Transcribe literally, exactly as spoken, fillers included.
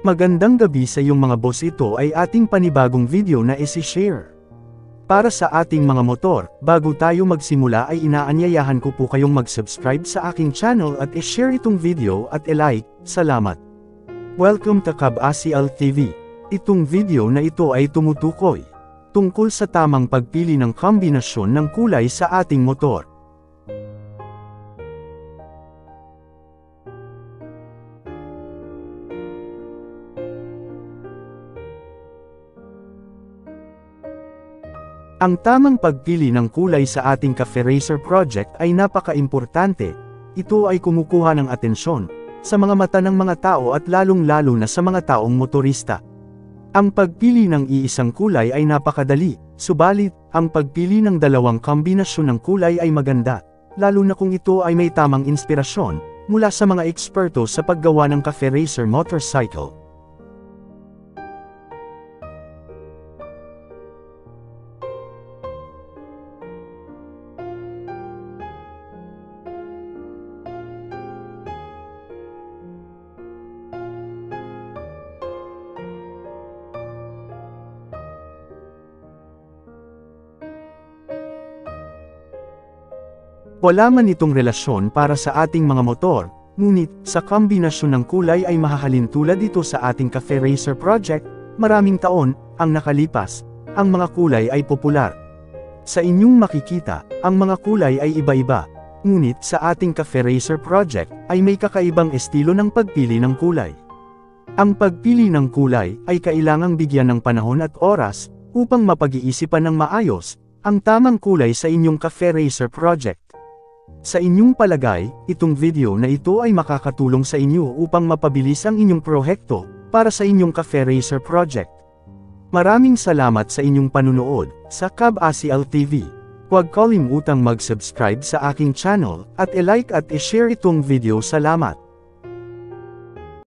Magandang gabi sa iyong mga boss, ito ay ating panibagong video na isi-share. Para sa ating mga motor, bago tayo magsimula ay inaanyayahan ko po kayong mag-subscribe sa aking channel at i-share itong video at i-like. Salamat. Welcome to Cab A C L T V. Itong video na ito ay tumutukoy tungkol sa tamang pagpili ng kombinasyon ng kulay sa ating motor. Ang tamang pagpili ng kulay sa ating Cafe Racer project ay napaka-importante. Ito ay kumukuha ng atensyon sa mga mata ng mga tao at lalong-lalo na sa mga taong motorista. Ang pagpili ng iisang kulay ay napakadali, subalit, ang pagpili ng dalawang kombinasyon ng kulay ay maganda, lalo na kung ito ay may tamang inspirasyon mula sa mga eksperto sa paggawa ng Cafe Racer motorcycle. Wala man itong relasyon para sa ating mga motor, ngunit, sa kombinasyon ng kulay ay mahahalin tulad dito sa ating Cafe Racer project. Maraming taon ang nakalipas, ang mga kulay ay popular. Sa inyong makikita, ang mga kulay ay iba-iba, ngunit sa ating Cafe Racer project ay may kakaibang estilo ng pagpili ng kulay. Ang pagpili ng kulay ay kailangang bigyan ng panahon at oras upang mapag-iisipan ng maayos ang tamang kulay sa inyong Cafe Racer project. Sa inyong palagay, itong video na ito ay makakatulong sa inyo upang mapabilis ang inyong proyekto para sa inyong Cafe Racer project. Maraming salamat sa inyong panunood sa Cab A C L T V. Huwag kalimutang mag-subscribe sa aking channel at i-like at i-share itong video. Salamat.